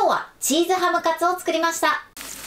今日はチーズハムカツを作りました。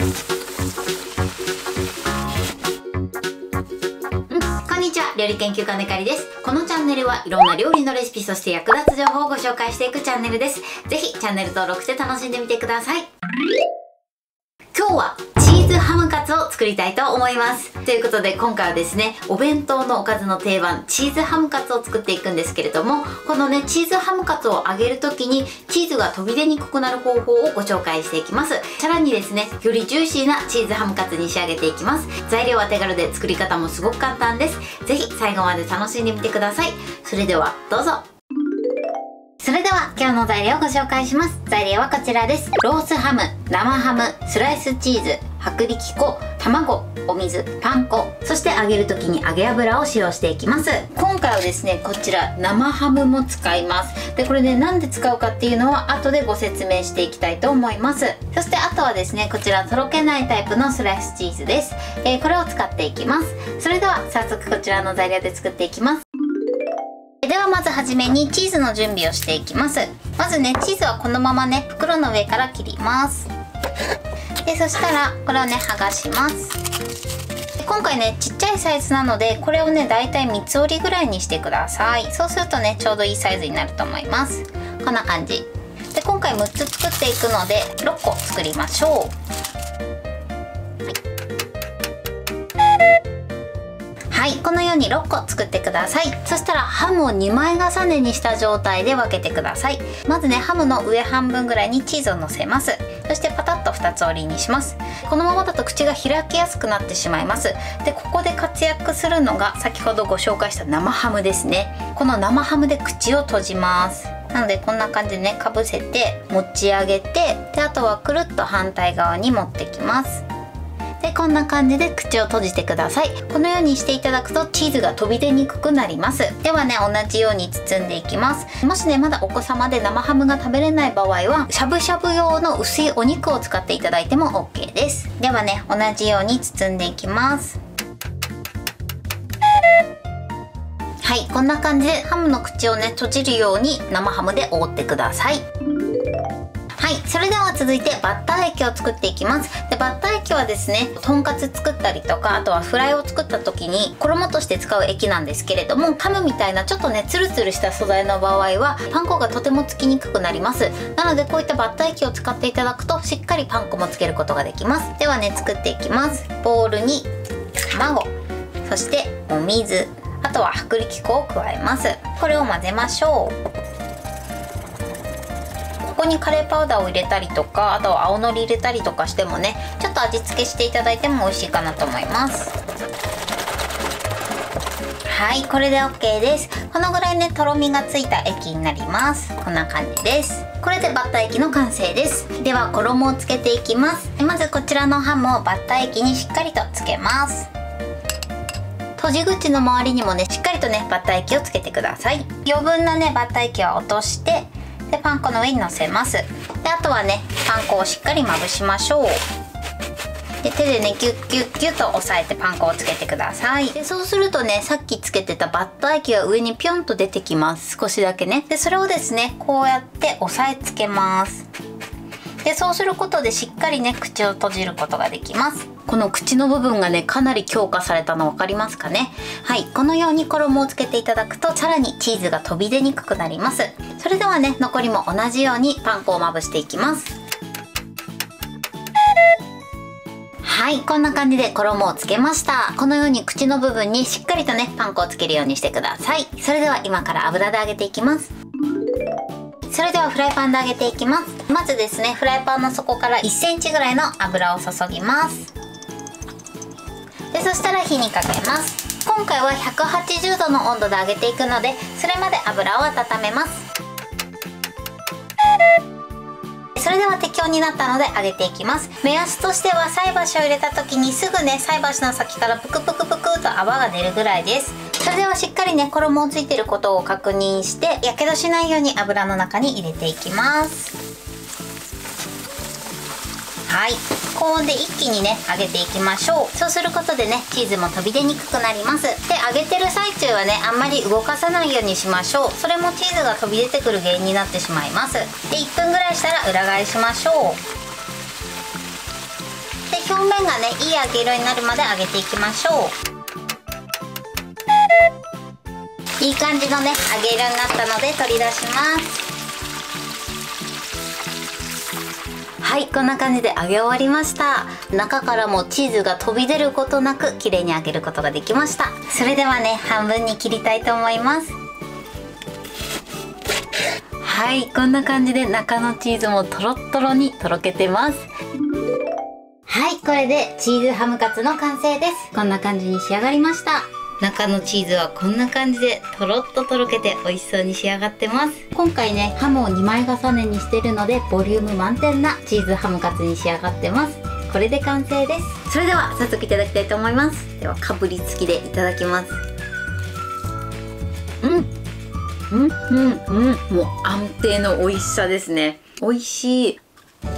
こんにちは、料理研究家のかりです。このチャンネルはいろんな料理のレシピ、そして役立つ情報をご紹介していくチャンネルです。ぜひチャンネル登録して楽しんでみてください。今日はチーズハムカツを作りたいと思います。ということで今回はですね、お弁当のおかずの定番チーズハムカツを作っていくんですけれども、このねチーズハムカツを揚げる時にチーズが飛び出にくくなる方法をご紹介していきます。さらにですね、よりジューシーなチーズハムカツに仕上げていきます。材料は手軽で作り方もすごく簡単です。ぜひ最後まで楽しんでみてください。それではどうぞ。それでは今日の材料をご紹介します。材料はこちらです。ロースハム、生ハム、スライスチーズ、薄力粉、卵、お水、パン粉、そして揚げる時に揚げ油を使用していきます。今回はですね、こちら生ハムも使います。でこれね、なんで使うかっていうのは後でご説明していきたいと思います。そしてあとはですね、こちらとろけないタイプのスライスチーズです。これを使っていきます。それでは早速こちらの材料で作っていきます。ではまずはじめにチーズの準備をしていきます。まずね、チーズはこのままね袋の上から切ります。でそしたらこれをね剥がします。で今回ねちっちゃいサイズなので、これをねだいたい3つ折りぐらいにしてください。そうするとねちょうどいいサイズになると思います。こんな感じで、今回6つ作っていくので6個作りましょう。はい、このように6個作ってください。そしたらハムを2枚重ねにした状態で分けてください。まずね、ハムの上半分ぐらいにチーズをのせます。そしてパタッと2つ折りにします。このままだと口が開きやすくなってしまいます。でここで活躍するのが先ほどご紹介した生ハムですね。この生ハムで口を閉じます。なのでこんな感じでねかぶせて持ち上げて、であとはくるっと反対側に持ってきます。でこんな感じで口を閉じてください。このようにしていただくとチーズが飛び出にくくなります。ではね、同じように包んでいきます。もしねまだお子様で生ハムが食べれない場合はしゃぶしゃぶ用の薄いお肉を使っていただいても OK です。ではね、同じように包んでいきます。はい、こんな感じでハムの口をね閉じるように生ハムで覆ってください。はい、それでは続いてバッター液を作っていきます。でバッター液はですね、とんかつ作ったりとか、あとはフライを作った時に衣として使う液なんですけれども、ハムみたいなちょっとねツルツルした素材の場合はパン粉がとてもつきにくくなります。なのでこういったバッター液を使っていただくとしっかりパン粉もつけることができます。ではね、作っていきます。ボウルに卵、そしてお水、あとは薄力粉を加えます。これを混ぜましょう。ここにカレーパウダーを入れたりとか、あとは青のり入れたりとかしてもね、ちょっと味付けしていただいても美味しいかなと思います。はい、これで OK です。このぐらいねとろみがついた液になります。こんな感じです。これでバッター液の完成です。では衣をつけていきます。まずこちらのハムをバッター液にしっかりとつけます。閉じ口の周りにもねしっかりとねバッター液をつけてください。余分なねバッター液は落として、でパン粉の上にのせます。であとはねパン粉をしっかりまぶしましょう。で手でねギュッギュッギュッと押さえてパン粉をつけてください。でそうするとね、さっきつけてたバッター液が上にピョンと出てきます。少しだけね。でそれをですねこうやって押さえつけます。でそうすることでしっかりね口を閉じることができます。この口の部分がねかなり強化されたの分かりますかね。はい、このように衣をつけていただくとさらにチーズが飛び出にくくなります。それではね、残りも同じようにパン粉をまぶしていきます。はい、こんな感じで衣をつけました。このように口の部分にしっかりとねパン粉をつけるようにしてください。それでは今から油で揚げていきます。それではフライパンで揚げていきます。まずですね、フライパンの底から1センチぐらいの油を注ぎます。でそしたら火にかけます。今回は180度の温度で揚げていくので、それまで油を温めます。それでは適温になったので揚げていきます。目安としては菜箸を入れた時にすぐね菜箸の先からプクプクプクと泡が出るぐらいです。それではしっかりね衣をついていることを確認して、やけどしないように油の中に入れていきます。 はい、高温で一気にね揚げていきましょう。そうすることでねチーズも飛び出にくくなります。で、揚げてる最中はねあんまり動かさないようにしましょう。それもチーズが飛び出てくる原因になってしまいます。で、1分ぐらいしたら裏返しましょう。で、表面がねいい揚げ色になるまで揚げていきましょう。いい感じのね揚げ色になったので取り出します。はい、こんな感じで揚げ終わりました。中からもチーズが飛び出ることなく綺麗に揚げることができました。それではね半分に切りたいと思います。はい、こんな感じで中のチーズもトロットロにとろけてます。はい、これでチーズハムカツの完成です。こんな感じに仕上がりました。中のチーズはこんな感じでとろっととろけて美味しそうに仕上がってます。今回ねハムを2枚重ねにしてるのでボリューム満点なチーズハムカツに仕上がってます。これで完成です。それでは早速いただきたいと思います。ではかぶりつきでいただきます。もう安定の美味しさですね。美味しい。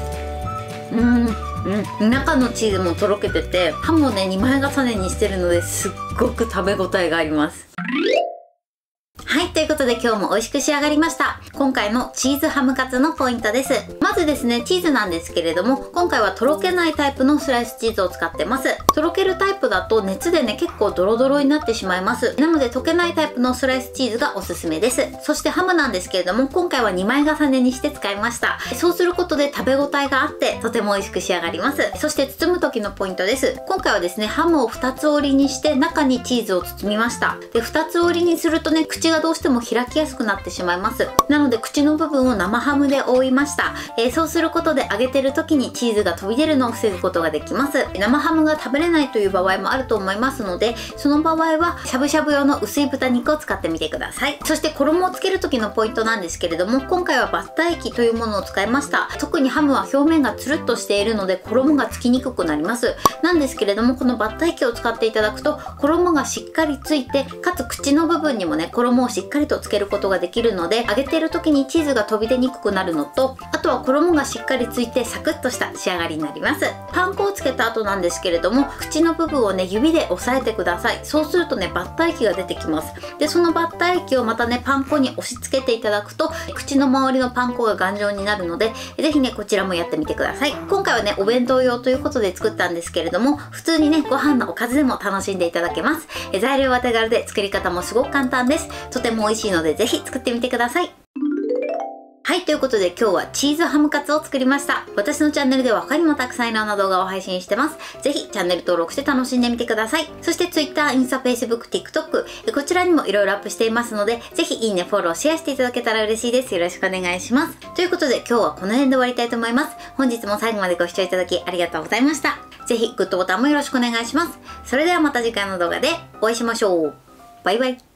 中のチーズもとろけてて、ハムをね2枚重ねにしてるのですっごく食べ応えがあります。はい、ということで今日も美味しく仕上がりました。今回のチーズハムカツのポイントです。まずですね、チーズなんですけれども、今回はとろけないタイプのスライスチーズを使ってます。とろけるタイプだと熱でね、結構ドロドロになってしまいます。なので溶けないタイプのスライスチーズがおすすめです。そしてハムなんですけれども、今回は2枚重ねにして使いました。そうすることで食べ応えがあって、とても美味しく仕上がります。そして包む時のポイントです。今回はですね、ハムを2つ折りにして中にチーズを包みました。で、2つ折りにするとね、口がどうしても開きやすくなってしまいます。なので口の部分を生ハムで覆いました。そうすることで揚げてる時にチーズが飛び出るのを防ぐことができます。生ハムが食べれないという場合もあると思いますので、その場合はしゃぶしゃぶ用の薄い豚肉を使ってみてください。そして衣をつける時のポイントなんですけれども、今回はバッター液というものを使いました。特にハムは表面がつるっとしているので衣がつきにくくなります。なんですけれども、このバッター液を使っていただくと衣がしっかりついて、かつ口の部分にもね衣をしっかりとつけることができるので、揚げている時にチーズが飛び出にくくなるのと、あとは衣がしっかりついてサクッとした仕上がりになります。パン粉をつけた後なんですけれども、口の部分をね指で押さえてください。そうするとねバッター液が出てきます。で、そのバッター液をまたねパン粉に押し付けていただくと、口の周りのパン粉が頑丈になるので、ぜひねこちらもやってみてください。今回はねお弁当用ということで作ったんですけれども、普通にねご飯のおかずでも楽しんでいただけます。材料は手軽で作り方もすごく簡単です。とても美味しいのでぜひ作ってみてください。はい、ということで今日はチーズハムカツを作りました。私のチャンネルでは他にもたくさんいろんな動画を配信してます。ぜひチャンネル登録して楽しんでみてください。そして Twitter、インスタ、Facebook、TikTok、こちらにもいろいろアップしていますので、ぜひいいね、フォロー、シェアしていただけたら嬉しいです。よろしくお願いします。ということで今日はこの辺で終わりたいと思います。本日も最後までご視聴いただきありがとうございました。ぜひグッドボタンもよろしくお願いします。それではまた次回の動画でお会いしましょう。バイバイ。